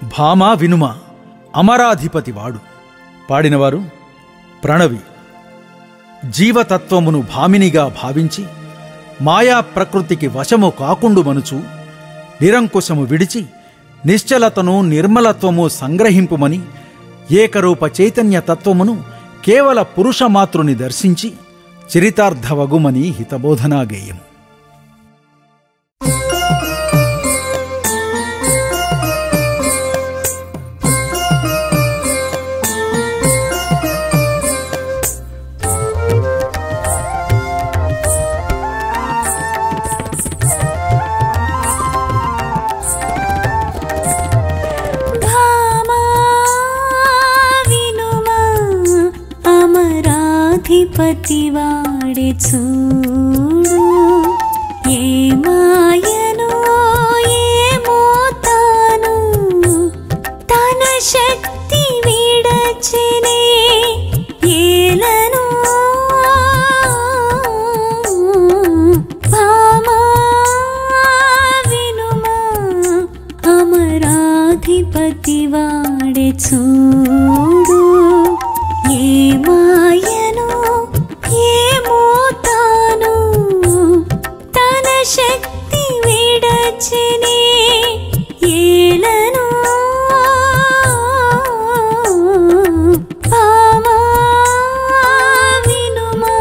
భామా వినుమ అమరాధిపతివాడు. పాడినవారు ప్రణవి. జీవతత్వమును భామినిగా భావించి మాయా ప్రకృతికి వశము కాకుండుమనుచు నిరంకుశము విడిచి నిశ్చలతను నిర్మలత్వము సంగ్రహింపుమని ఏకరూప చైతన్య తత్వమును కేవల పురుషమాతృని దర్శించి చరితార్థవగుమని హితబోధనాగేయం. అమరాధిపతివాడే చూడు, ఏ మాయను ఏమో తాను తన శక్తి విడచినే ఏలను. భామా వినుమా అమరాధిపతివాడే చూడు, ఏ మాయను ఏమో తాను తన శక్తి విడచినే ఏలను. భామా వినుమా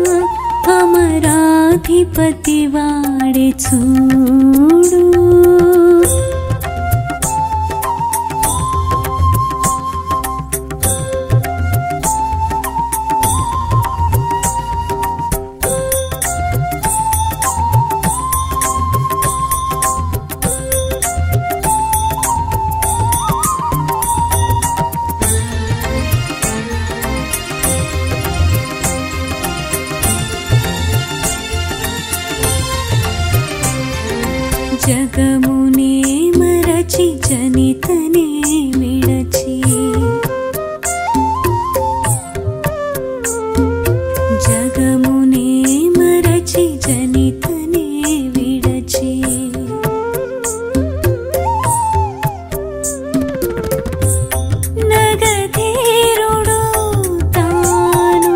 అమరాధిపతివాడే చూడు. జగమునే మరచి జనితనే విడచి, జగమునే మరచి జనితనే విడచి, నగధీరుడు తాను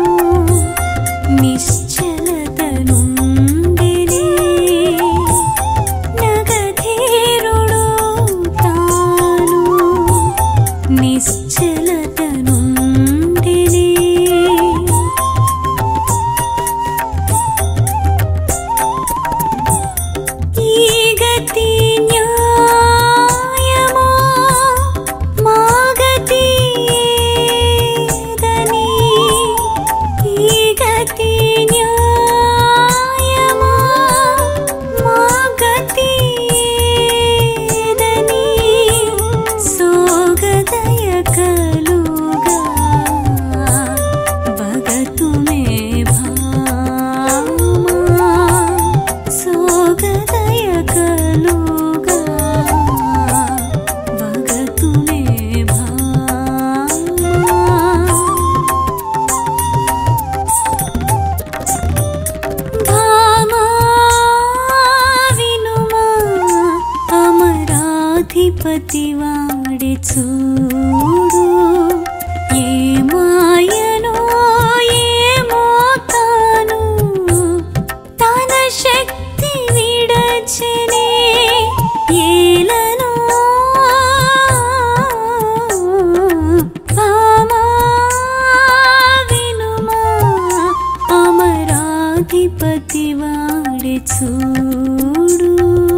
నిశ్చలతను నిశ్చలతనుండినే. ఈ గతి న్యాయమో మా గతి ఏదని, ఈ గతి న్యాయమో మా గతి ఏదని సోగదయ కలుగా భగతుమే భామా, సోగదయ కలుగా భగతుమే భామా. భామా వినుమా అమరాధిపతివాడే చూడు, ఏ మాయను ఏమో తాను తన శక్తి విడచినే ఏలను. భామా వినుమా అమరాధిపతివాడే చూడు.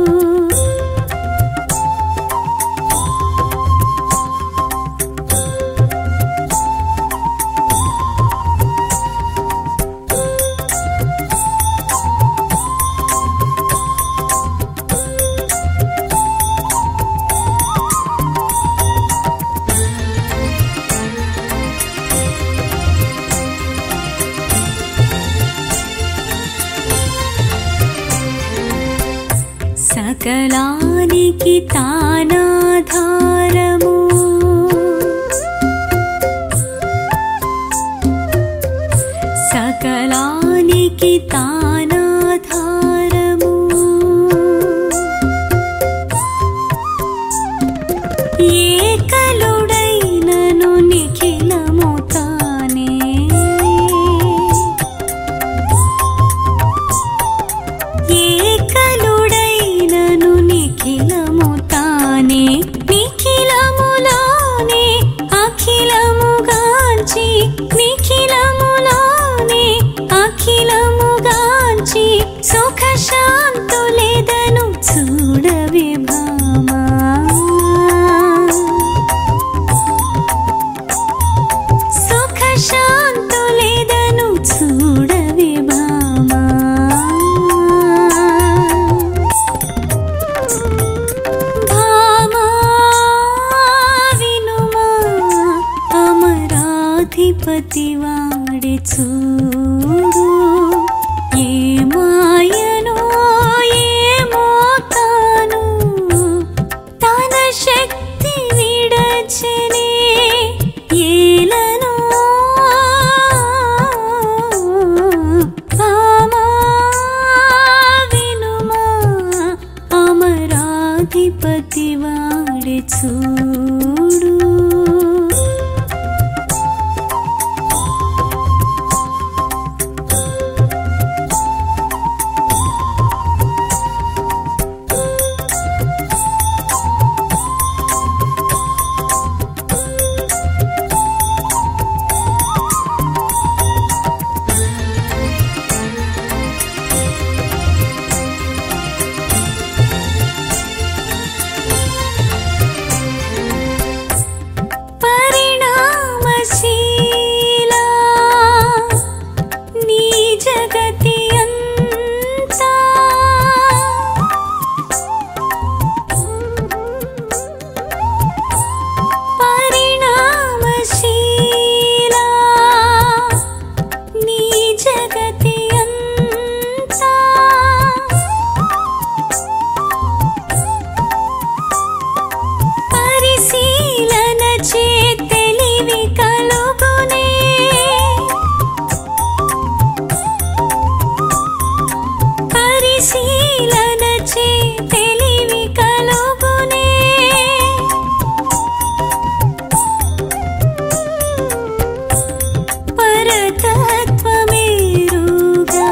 సకలానికి తానాధారము, సకలానికి తానాధారము, ఏకలుడైనను నిఖిలము తానే ఏకలుడైనను నిఖిలము తానే నిఖిలములోనే అఖిలముగాంచి నిఖిలములోనే అఖిలముగాంచి సుఖ శాంతులెదను చూడవే భామా సుఖ శాంతులెదను చూడవే భామా భామా వినుమా అమరాధిపతి వాడి చూడు ఏ మాయనో ఏమో తాను తన శక్తి విడచెనే ఏలనో భామా వినుమా అమరాధిపతి వాడి చూడు పరిణామశీలా నీ జగతి అంతా పరిణామశీలా నీ జగతి అంతా పరిశీలన చే తెలివి కలుగునే పరిశీలన చే తెలివి కలుగునే పరతత్వమేరుగా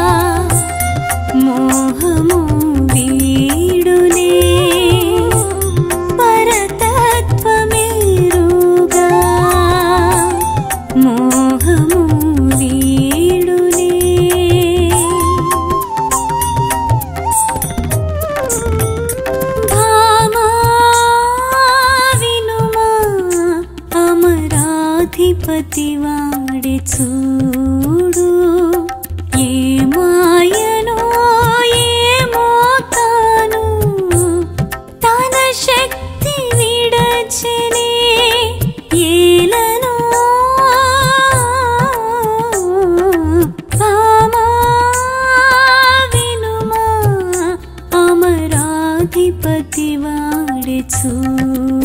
మోహము వీడునే పరతత్వమేరుగా మోహము వీడునే భామా వినుమా అమరాధిపతి వాడి చూడు ఏ మాయనో ఏమో తాను తన శక్తి విడచెనే ఏలనో భామా వినుమా అమరాధిపతి వాడి చూడు